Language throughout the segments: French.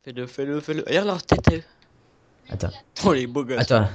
Fais-le, fais-le, fais-le. Regarde leur tête. Attends. Oh, les beaux gosses. Attends.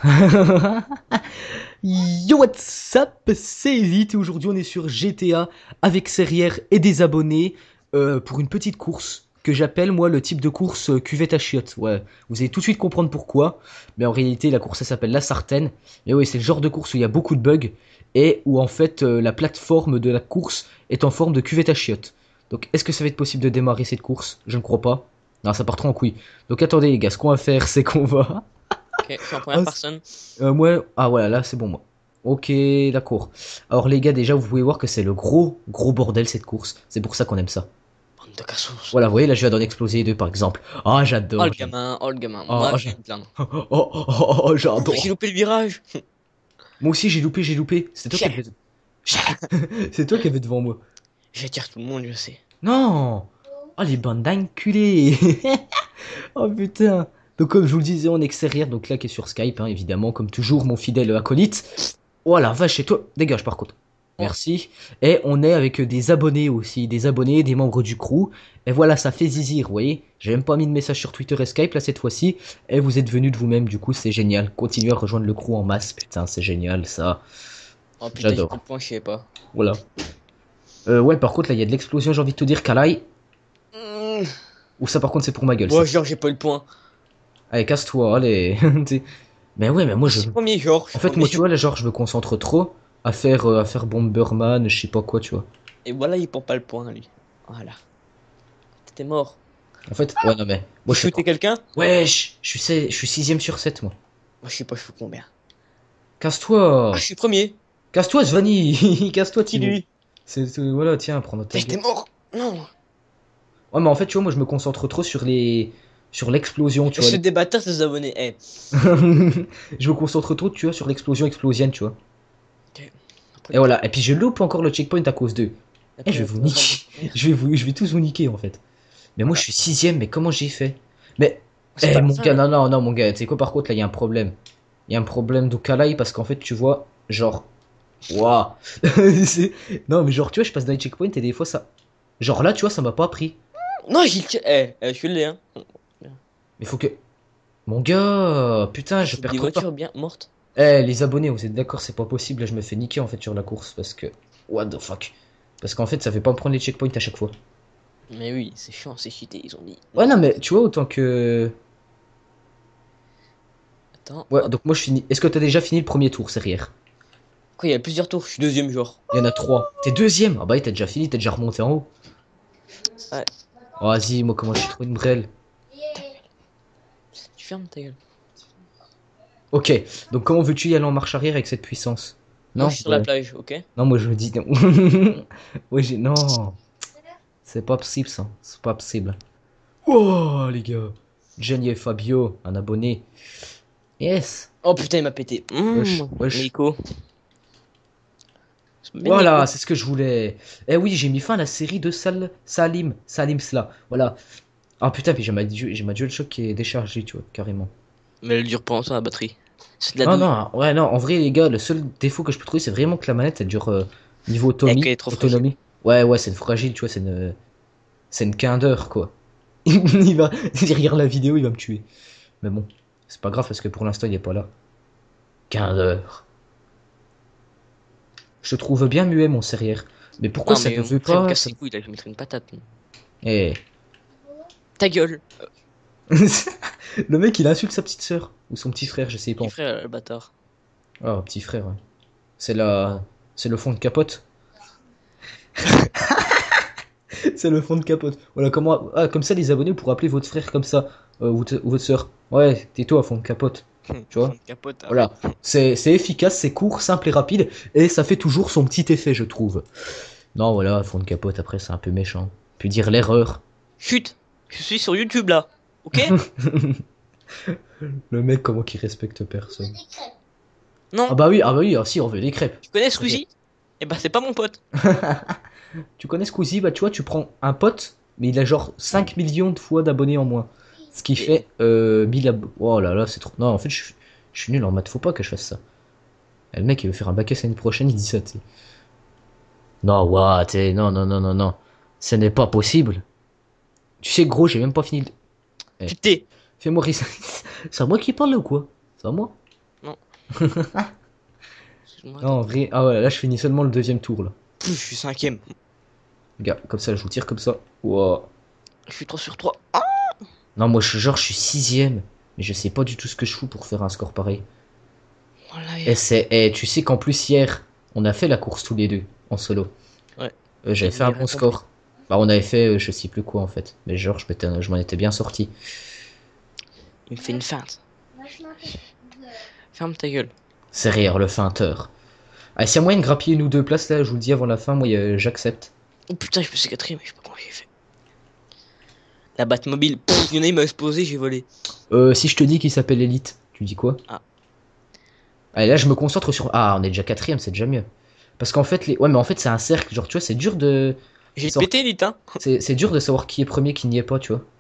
Yo, what's up? C'est Elite et aujourd'hui on est sur GTA avec Serrière et des abonnés pour une petite course que j'appelle moi le type de course cuvette à chiottes. Ouais, vous allez tout de suite comprendre pourquoi. Mais en réalité la course elle s'appelle la Sartène. Et oui, c'est le genre de course où il y a beaucoup de bugs et où en fait la plateforme de la course est en forme de cuvette à chiottes. Donc est-ce que ça va être possible de démarrer cette course? Je ne crois pas. Non, ça part trop en couille. Donc attendez les gars, ce qu'on va faire c'est qu'on va... Ok, je suis en première personne. Moi, ah voilà, là c'est bon moi. Ok, d'accord. Alors les gars, déjà vous pouvez voir que c'est le gros bordel cette course. C'est pour ça qu'on aime ça. Bande de cassos. Voilà, vous voyez là je viens d'en exploser deux par exemple. Ah Oh, j'adore. le gamin, oh, le gamin. Oh, Moi, oh, je vais me plaindre. J'ai j'adore. loupé le virage. Moi aussi j'ai loupé. C'est toi qui Chais, avais... chais. C'est toi qui avais devant moi. J'attire tout le monde, je sais. Non. Oh les bandes d'enculés. Oh putain. Donc comme je vous le disais en extérieur, donc là qui est sur Skype, hein, évidemment, comme toujours mon fidèle acolyte. Oh la vache, chez toi, dégage par contre. Oh, Merci. Et on est avec des abonnés aussi, des abonnés, des membres du crew. Et voilà, ça fait zizir, vous voyez. J'ai même pas mis de message sur Twitter et Skype là cette fois-ci. Et vous êtes venus de vous-même, du coup c'est génial. Continuez à rejoindre le crew en masse, putain, c'est génial ça. oh putain, j'ai pas J'adore. de point, je sais pas. Voilà. Ouais, par contre là il y a de l'explosion, j'ai envie de te dire, Kalai. Ou ça par contre c'est pour ma gueule ça. Bon, genre, j'ai pas le point. Allez, casse-toi, allez. Mais ouais, mais moi Je je... suis premier, genre, je En suis fait, moi, tu premier. vois, là, genre, je me concentre trop à faire Bomberman, je sais pas quoi, tu vois. Et voilà, il prend pas le point, lui. Voilà. T'étais mort. En fait, ouais, non, mais, moi, J'ai je sais shooté pas. quelqu'un? Wesh, je suis sixième sur 7 moi. Moi, je suis combien? Ah, je Casse-toi! suis premier. Casse-toi, Svani! Casse-toi, Qui Timo. lui? Voilà, tiens, prends ta J'étais gueule. mort. Non. Ouais, mais en fait, tu vois, moi, je me concentre trop sur sur l'explosion, tu vois. Je des bâtards, ces abonnés. Eh. Je me concentre trop, tu vois, sur l'explosion explosienne, tu vois. Ok. Après Et le point. voilà, et puis je loupe encore le checkpoint à cause d'eux. Eh, Après, je vais on vous peut vraiment niquer. courir. Je vais tous vous niquer, en fait. Mais moi, je Voilà. suis sixième, mais comment j'ai fait? Mais, C'est eh, pas la mon fin, gars, là. non, mon gars, tu sais quoi, par contre, là, il y a un problème. Il y a un problème d'Okalai parce qu'en fait, tu vois, genre, waouh. C'est- Non, mais genre, tu vois, je passe dans les checkpoints et des fois, ça. Genre là, tu vois, ça m'a pas pris. Non, j'ai le. Je suis le hein. Mais faut que. Mon gars, putain, je C'est perds des trop de temps. voitures bien mortes. Eh, les abonnés, vous êtes d'accord, c'est pas possible. Là, je me fais niquer en fait sur la course parce que. What the fuck. Parce qu'en fait, ça fait pas me prendre les checkpoints à chaque fois. Mais oui, c'est chiant, c'est cheaté. Ils ont dit. Ouais, Non. non, mais tu vois, autant que. Attends, Ouais, hop. donc moi, je finis. Est-ce que t'as déjà fini le premier tour, Serrière? Quoi, il y a plusieurs tours. Je suis deuxième, genre. Il y en a trois. T'es deuxième? Ah bah, t'as déjà fini, t'es déjà remonté en haut. Ouais. Oh, vas-y, moi, comment je suis trop une brêle. Tu fermes ta gueule. Ok, donc comment veux-tu y aller en marche arrière avec cette puissance? Moi, Non? je suis sur la Ouais. plage, ok? Non, moi, je me dis non. Ouais, j'ai. Non. C'est pas possible, ça. C'est pas possible. Oh, les gars. Jenny et Fabio, un abonné. Yes. Oh putain, il m'a pété. Wesh, wesh. Nico. Mais Voilà, Nico. c'est ce que je voulais. Eh oui, j'ai mis fin à la série de Salim Sla. Voilà. Ah putain, puis j'ai ma DualShock qui est déchargée, tu vois, carrément. Mais elle dure pas longtemps la batterie. C'est de la Non, douille. non, ouais, non, en vrai, les gars, le seul défaut que je peux trouver, c'est vraiment que la manette, elle dure niveau Elle est trop fragile. autonomie. Ouais, ouais, c'est une fragile, tu vois, c'est une quindeur, quoi. Il va, il regarde la vidéo, il va me tuer. Mais bon, c'est pas grave parce que pour l'instant, il est pas là. Quindeur. Je te trouve bien muet, mon serrière. Mais pourquoi Non, ça mais ne veut après, me pas casse les couilles, là, je vais mettre une patate. Eh. Ta gueule. Le mec, il insulte sa petite sœur. Ou son petit frère, je sais pas. Petit frère, le bâtard. Ah, petit frère, ouais. C'est la... C'est le fond de capote. C'est le fond de capote. Voilà, comment... Ah, comme ça, les abonnés pourront appeler votre frère comme ça. Ou votre sœur. Ouais, tais-toi, fond de capote. Tu Fond vois? de capote, Voilà. arrête. C'est efficace, c'est court, simple et rapide. Et ça fait toujours son petit effet, je trouve. Non, voilà, fond de capote, après, c'est un peu méchant. Puis dire l'erreur. Chut. Je suis sur YouTube, là. Ok? Le mec, comment qu'il respecte personne. Non. Ah bah oui, ah, si, on veut des crêpes. Tu connais Ok. Squeezie? Eh ben, c'est pas mon pote. Tu connais Squeezie, bah tu vois, tu prends un pote, mais il a genre 5 millions de fois d'abonnés en moins. Ce qui Et... fait 1000 abonnés. Oh là là, c'est trop. Non, en fait, je suis nul en maths, faut pas que je fasse ça. Et le mec, il veut faire un bac S l'année prochaine, il dit ça, tu sais. Non, what, non, non, non, non, non. Ce n'est pas possible. Tu sais, gros, j'ai même pas fini. Eh. Tu t'es. Fais-moi rire. C'est à moi qui parle là ou quoi? C'est à moi? Non. Excuse-moi, Non, en vrai. Ah ouais, là je finis seulement le deuxième tour là. je suis 5ème. Regarde, comme ça, je vous tire comme ça. Wow. Je suis 3 sur 3. Ah, Non, moi genre je suis sixième. Mais je sais pas du tout ce que je fous pour faire un score pareil. voilà, Et tu sais qu'en plus hier, on a fait la course tous les deux en solo. Ouais. J'avais Et fait un j'ai bon rien score. Bah on avait fait je sais plus quoi en fait. Mais genre je m'en étais bien sorti. Il me fait une feinte. Ferme ta gueule. C'est rire le feinteur. Ah, s'il y a moyen de grappiller une ou deux places là, je vous le dis avant la fin, moi j'accepte. Oh putain, je me suis 4ème, mais je sais pas comment j'ai fait. La Batmobile, il y en a, il m'a explosé, j'ai volé. Si je te dis qu'il s'appelle Elite, tu dis quoi? Ah. Allez, là je me concentre sur. Ah, on est déjà quatrième, c'est déjà mieux. Parce qu'en fait, ouais, mais en fait c'est un cercle, genre tu vois, c'est dur de. J'ai Sort- pété, Elite, hein. C'est dur de savoir qui est premier, qui n'y est pas, tu vois.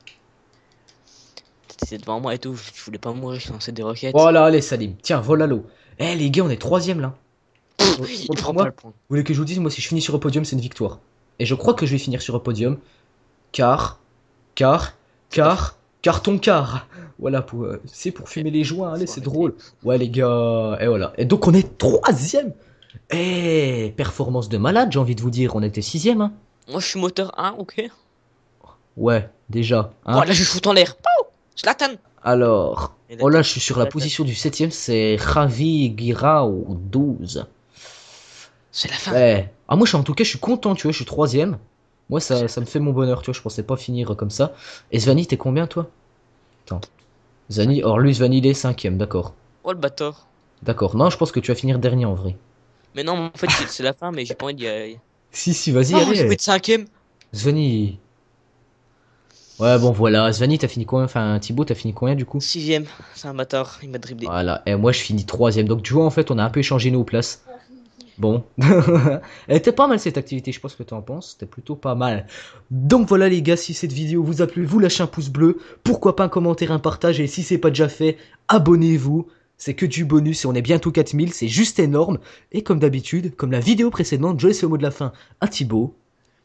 T'étais devant moi et tout, je voulais pas mourir, je lançais des roquettes. Voilà, allez, Salim, tiens, vol à l'eau. Eh les gars, on est troisième là. Il Contre prend moi, pas le vous point. voulez que je vous dise, moi si je finis sur le podium, c'est une victoire. Et je crois que je vais finir sur le podium. Car, car, car ton car. Voilà, c'est pour fumer les joints, allez, Faut c'est arrêter. drôle. Ouais, les gars, et voilà. Et donc, on est troisième. Eh, performance de malade, j'ai envie de vous dire. On était sixième, hein. Moi, je suis moteur 1, ok. Ouais, déjà, hein. Oh, là, je shoot en l'air. Pouh, je l'attends. Alors, Et oh là, l'attaque, je suis sur la l'attaque. position du septième, c'est Ravi Guirao 12. C'est la fin. Ouais. Ah, moi, en tout cas, je suis content, tu vois, je suis troisième. Moi, ça me fait mon bonheur, tu vois, je pensais pas finir comme ça. Et Svani, t'es combien, toi? Attends. Zvani, or lui, Svani, il est cinquième, d'accord. Oh, le bâtard. D'accord. Non, je pense que tu vas finir dernier en vrai. Mais non, en fait, c'est la fin, mais j'ai pas envie d'y aller. Si, vas-y, Oh, j'ai allez. fait 5ème. Svani. Ouais, bon, voilà. Svani, t'as fini combien? Enfin, Thibaut, t'as fini combien du coup? 6ème. C'est un bâtard, il m'a dribblé. Voilà. Et moi, je finis troisième. Donc, tu vois, en fait, on a un peu échangé nos places. Bon. Elle était pas mal cette activité, je pense que tu en penses. C'était plutôt pas mal. Donc voilà les gars, si cette vidéo vous a plu, vous lâchez un pouce bleu. Pourquoi pas un commentaire, un partage. Et si c'est pas déjà fait, abonnez-vous. C'est que du bonus et on est bientôt 4000. C'est juste énorme. Et comme d'habitude, comme la vidéo précédente, je laisse le mot de la fin à Thibaut.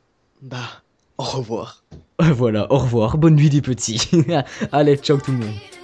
Bah, au revoir. Voilà, au revoir. Bonne nuit les petits. Allez, ciao tout le monde.